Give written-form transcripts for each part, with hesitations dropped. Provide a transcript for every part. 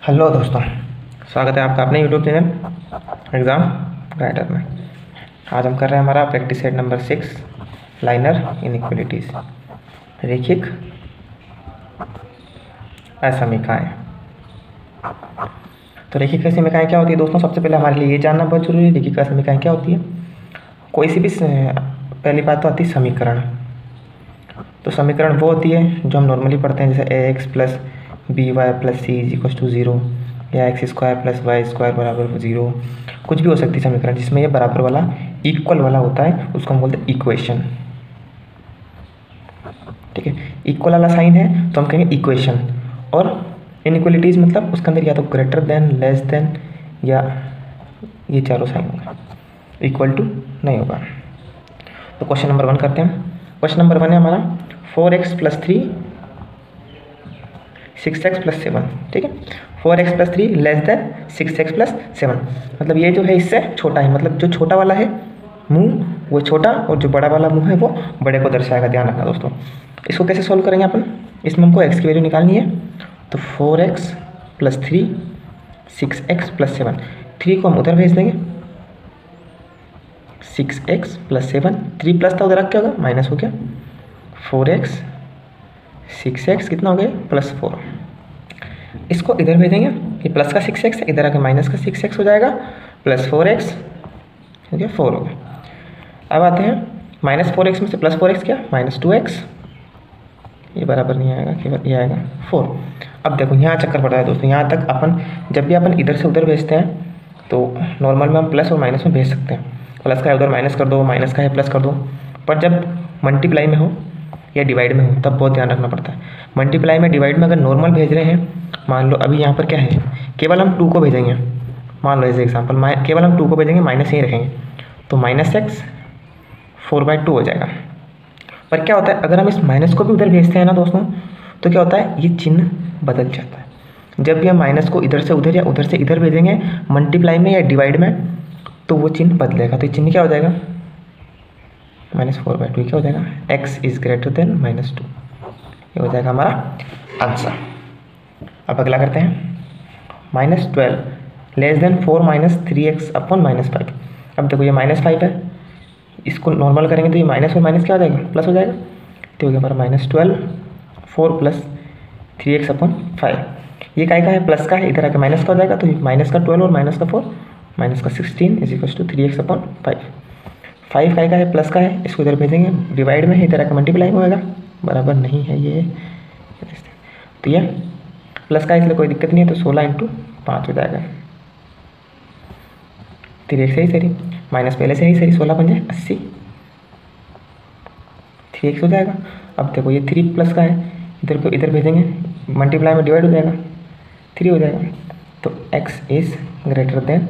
Hello दोस्तों, स्वागत है आपका अपने यूट्यूब चैनल एग्ज़ाम गाइडर में। आज हम कर रहे हैं हमारा practice set number 6 linear inequalities, रैखिक असमीकाएँ। तो रैखिक असमीकाएँ क्या होती है दोस्तों? सबसे पहले हमारे लिए ये जानना बहुत जरूरी है, रैखिक असमीकाएँ क्या होती है। कोई सी भी पहली बात तो आती है समीकरण। तो समीकरण वो होती है जो हम नॉर्मली पढ़ते हैं, जैसे A X plus B Y plus C is equal to 0 या X square plus Y square बराबर 0। कुछ भी हो सकती है समीकरण जिसमें ये बराबर वाला इक्वल वाला होता है, उसको हम बोलते हैं इक्वेशन। ठीक है, इक्वल वाला साइन है तो हम कहेंगे इक्वेशन। और इनइक्वलिटीज़ मतलब उसके अंदर या तो ग्रेटर देन, लेस देन या ये चारों साइन होंगे, इक्वल टू नहीं होगा। तो क्वेश्चन नंबर 1 करते हैं। क्वेश्चन नंबर 1 है हमारा 4x प्लस 3 6x प्लस 7। ठीक है, 4x plus 3 less than 6x plus 7। मतलब ये जो है इससे छोटा है, मतलब जो छोटा वाला है मुंह वो छोटा और जो बड़ा वाला मुंह है वो बड़े को दर्शाएगा। ध्यान रखना दोस्तों। इसको कैसे सॉल्व करेंगे अपन? इसमें हमको x की वैल्यू निकालनी है। तो 4x प्लस 3 6x प्लस 7, 3 को हम उधर भेज देंगे, 6x प्लस 7, 3 प्लस था उधर रख क्या होगा, माइनस हो गया, 4x 6x कितना हो गया प्लस 4। इसको इधर भेजेंगे, ये प्लस का 6x है, इधर आके माइनस का 6x हो जाएगा, प्लस 4x हो गया, 4 हो गया। अब आते हैं माइनस 4x में से प्लस 4x क्या, माइनस 2x। ये बराबर नहीं आएगा, केवल ये आएगा 4। अब देखो यहाँ चक्कर पड़ रहा है दोस्तों। यहाँ तक अपन जब भी अपन इधर से उधर भेजते हैं तो नॉर्मल में हम प्लस और माइनस में भेज सकते हैं। प्लस का है उधर माइनस कर दो, माइनस का है प्लस कर दो। पर जब मल्टीप्लाई में हो या डिवाइड में हो तब बहुत ध्यान रखना पड़ता है। मल्टीप्लाई में डिवाइड में अगर नॉर्मल भेज रहे हैं, मान लो अभी यहाँ पर क्या है, केवल हम 2 को भेजेंगे, मान लो एज एग्जाम्पल केवल हम 2 को भेजेंगे, माइनस यहीं रखेंगे, तो माइनस एक्स 4/2 हो जाएगा। पर क्या होता है अगर हम इस माइनस को भी उधर भेजते हैं ना दोस्तों, तो क्या होता है, ये चिन्ह बदल जाता है। जब भी हम माइनस को इधर से उधर या उधर से इधर भेजेंगे मल्टीप्लाई में या डिवाइड में, तो वो चिन्ह बदलेगा। तो ये चिन्ह क्या हो जाएगा, -4/2 क्या हो जाएगा, x इज ग्रेटर देन -2। ये हो जाएगा हमारा आंसर। अब अगला करते हैं, -12 less than 4 minus 3x upon -5। अब देखो ये -5 है, इसको नॉर्मल करेंगे तो ये माइनस और माइनस क्या हो जाएगा, प्लस हो जाएगा। तो हो गया हमारा -12 4 प्लस 3x अपॉन 5। ये काय का है, प्लस का है, इधर आके माइनस का हो जाएगा, तो माइनस का 12 और माइनस का 4, माइनस का 16 is equal to 3x upon 5। 5 काय का है, प्लस का है, इसको इधर भेजेंगे, डिवाइड में है, इधर आके मल्टीप्लाई में होगा, बराबर नहीं है ये। तो ये प्लस का है इसलिए कोई दिक्कत नहीं है, तो 16 × 5 हो जाएगा। 3x है ही सही, माइनस पहले से ही सही, 16 पंजे 80, 3x हो जाएगा। अब देखो ये 3 प्लस का है, इधर को इधर भेजेंगे, मल्टीप्लाई में डिवाइड हो जाएगा, 3 हो जाएगा। तो x इज ग्रेटर देन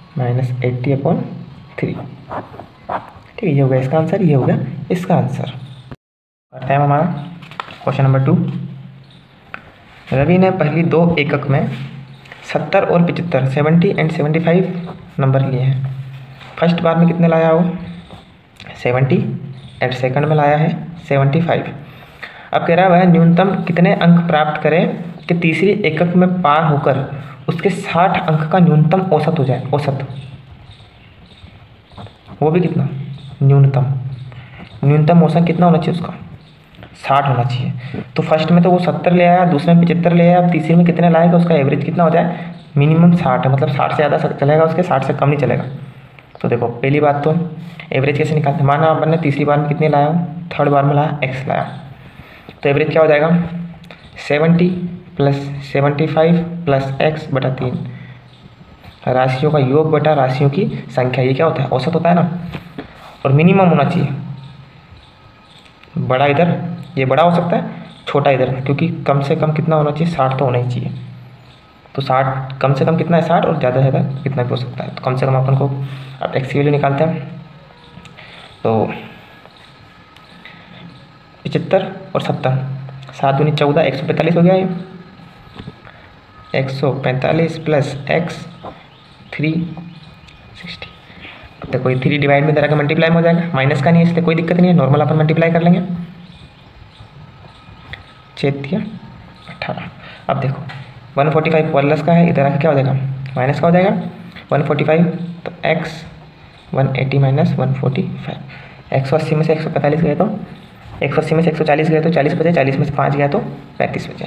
-80/3। ठीक है, ये हो गया इसका आंसर, ये हो गया इसका आंसर। करते हैं हमारा क्वेश्चन नंबर 2। रवि ने पहली 2 एकक में 70 और 75 70 एंड 75 नंबर लिए हैं। फर्स्ट बार में कितने लाया वो, 70, एंड सेकंड में लाया है 75। अब कह रहा है वह न्यूनतम कितने अंक प्राप्त करें कि तीसरी एकक में पार होकर उसके 60 अंक का न्यूनतम औसत हो जाए। औसत वो भी कितना, न्यूनतम औसत कितना होना चाहिए उसका, 60 होना चाहिए। तो फर्स्ट में तो वो 70 ले आया, दूसरे में 75 ले आया, अब तीसरे में कितने लाएगा, उसका एवरेज कितना हो जाए, मिनिमम 60 है, मतलब 60 से ज़्यादा चलेगा उसके, 60 से कम नहीं चलेगा। तो देखो पहली बात तो एवरेज कैसे निकालते हैं, माना अपन ने तीसरी बार में कितने लाया, थर्ड बार में लाया x लाया, तो एवरेज क्या हो जाएगा, 70 प्लस 75 प्लस x/3, राशियों का योग बटा राशियों की संख्या, ये क्या होता है, औसत होता है ना। और मिनिमम होना चाहिए, बड़ा इधर, ये बड़ा हो सकता है, छोटा इधर, क्योंकि कम से कम कितना होना चाहिए, 60 तो होना ही चाहिए। तो 60 कम से कम कितना है, 60, और ज़्यादा से ज़्यादा कितना भी हो सकता है। तो कम से कम अपन को अब x की वैल्यू निकालते हैं। तो 75 और 70, 7 दूनी 14, 145 हो गया ये, 145 प्लस x 360। अब देखो ये 3 डिवाइड में इधर आके मल्टीप्लाई में हो जाएगा, माइनस का नहीं है इसलिए कोई दिक्कत नहीं है, नॉर्मल अपन मल्टीप्लाई कर लेंगे, 6 × 18। अब देखो 145 प्लस का है, इधर आके क्या हो जाएगा माइनस का हो जाएगा 145, तो x 180 माइनस 145, 180 में से 145 गए तो 180 में से 140 गए तो 40 बचे, 40 में से 5 गया तो 35 बचे।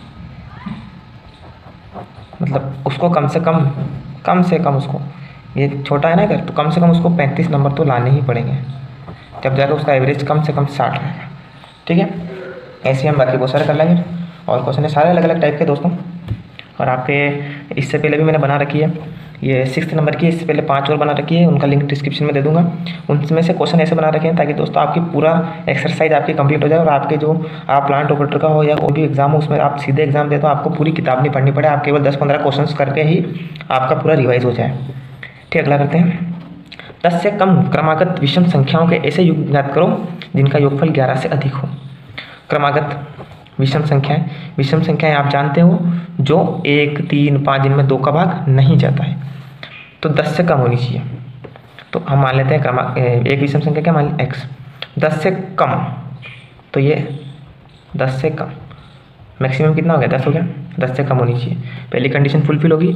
मतलब उसको कम से कम उसको, ये छोटा है ना इधर, तो कम से कम उसको 35 नंबर तो लाने ही पड़ेंगे, जब जाकर उसका एवरेज कम से कम 60 रहेगा। ठीक है, ऐसे हम बाकी क्वेश्चन कर लेंगे। और क्वेश्चन है सारे अलग अलग टाइप के दोस्तों, और आपके इससे पहले भी मैंने बना रखी है, ये 6th नंबर की, इससे पहले 5 और बना रखी है, उनका लिंक डिस्क्रिप्शन में दे दूंगा। उनमें से क्वेश्चन ऐसे बना रखे हैं ताकि दोस्तों आपकी पूरा एक्सरसाइज आपकी कंप्लीट हो जाए, और आपके जो आप प्लांट ऑपरेटर का हो या कोई भी एग्जाम हो उसमें आप सीधे एग्जाम दे तो आपको पूरी किताब नहीं पढ़नी पड़े, आप केवल 10-15 क्वेश्चन करके ही आपका पूरा रिवाइज हो जाए। ठीक, अगला करते हैं। 10 से कम क्रमागत विषम संख्याओं के ऐसे योग ज्ञात करो जिनका योगफल 11 से अधिक हो। क्रमागत विषम संख्याएं आप जानते हो जो 1, 3, 5 जिनमें 2 का भाग नहीं जाता है, तो 10 से कम होनी चाहिए। तो हम मान लेते हैं एक विषम संख्या क्या मान x, 10 से कम, तो ये 10 से कम, मैक्सिमम कितना हो गया 10 हो गया, 10 से कम होनी चाहिए, पहली कंडीशन फुलफिल होगी।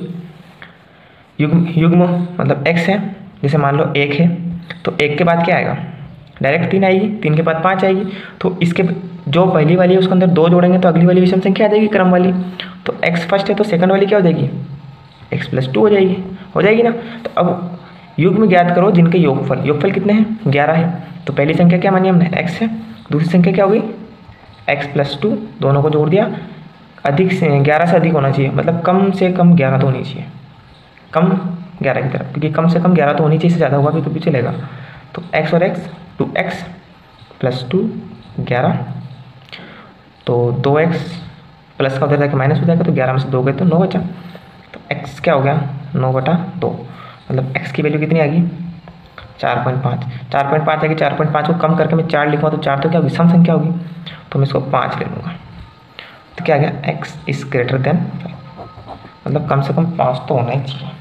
युग्म मतलब x है, जैसे मान लो 1 है तो 1 के बाद क्या आएगा, डायरेक्ट 3 आएगी, 3 के बाद 5 आएगी, तो इसके जो पहली वाली है उसके अंदर 2 जोड़ेंगे तो अगली वाली विषम संख्या आ जाएगी क्रम वाली। तो x फर्स्ट है तो सेकंड वाली क्या हो जाएगी x + 2 हो जाएगी ना। तो अब युग्म ज्ञात करो जिनके योगफल कितने हैं 11 है, तो पहली संख्या क्या मानी हमने x है, दूसरी संख्या क्या हो गई x + 2, दोनों को जोड़ दिया, अधिक से 11 से अधिक होना चाहिए, मतलब कम से कम 11 तो होनी चाहिए, कम 11 की तरफ, क्योंकि कम से कम 11 तो होनी चाहिए, इससे ज़्यादा होगा भी तो भी चलेगा। तो x और x 2x + 2 11, तो 2x प्लस का उधर जाके माइनस हो जाएगा, तो 11 में से 2 गए तो 9 बचा, तो x क्या हो गया 9/2, मतलब x की वैल्यू कितनी आ गई 4.5 आ गई। 4.5 को कम करके मैं 4 लिखूँगा तो 4 तो क्या होगी विषम संख्या होगी, तो मैं इसको 5 ले लूँगा, तो क्या आ गया x > 5, मतलब कम से कम 5 तो होना ही चाहिए,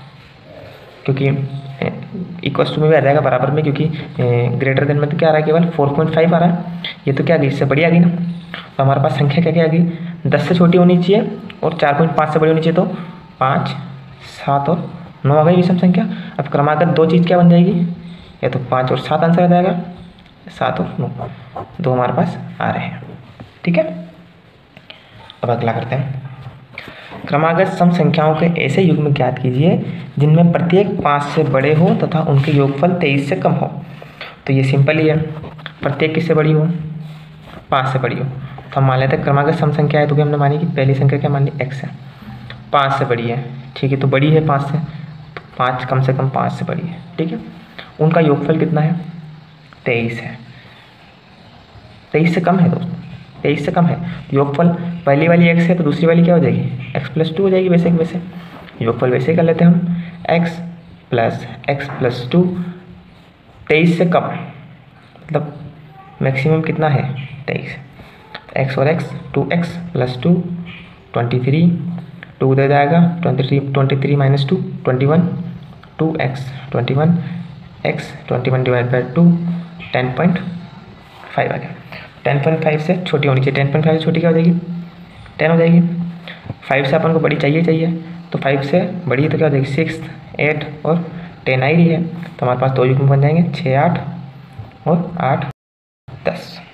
क्योंकि इक्वल्स टू में भी आ जाएगा बराबर में, क्योंकि ग्रेटर देन में तो क्या आ रहा है केवल 4.5 आ रहा है, ये तो क्या आ गई इससे बड़ी आ गई ना। तो हमारे पास संख्या क्या क्या आ गई 10 से छोटी होनी चाहिए और 4.5 से बड़ी होनी चाहिए, तो 5, 7 और 9 आ गई विषम संख्या। अब क्रमागत 2 चीज़ क्या बन जाएगी, या तो 5 और 7 आंसर आ जाएगा, 7 और 9 2 हमारे पास आ रहे हैं। ठीक है, अब अगला करते हैं। क्रमागत सम संख्याओं के ऐसे युग्म ज्ञात कीजिए जिनमें प्रत्येक 5 से बड़े हो तथा उनके योगफल 23 से कम हो। तो ये सिंपल ही है, प्रत्येक किससे बड़ी हो 5 से बड़ी हो, तो हम मान लेते हैं क्रमागत सम संख्या है, तो भी हमने मानी कि पहली संख्या क्या मान ली x है, 5 से बड़ी है। ठीक है, तो बड़ी है 5 से, तो 5 कम से कम 5 से बड़ी है। ठीक है, उनका योगफल कितना है 23 है, 23 से कम है दोस्तों, 23 से कम है। योगफल पहली वाली x है तो दूसरी वाली क्या हो जाएगी x + 2 हो जाएगी, वैसे योगफल वैसे ही कर लेते हैं हम, x + 2 23 से कम, मतलब मैक्सिमम कितना है 23, x और x 2x + 2 23, 2 दे जाएगा 23 - 2 21, 2x 21, x 21 / 2 10.5 आ गया। 10.5 से छोटी होनी चाहिए, 10.5 से छोटी क्या हो जाएगी 10 हो जाएगी। 5 से अपन को बड़ी चाहिए, तो 5 से बड़ी तो क्या हो जाएगी 6, 8 और 10 आ रही है, तो हमारे पास 2 युग्म बन जाएंगे 6, 8 और 8, 10।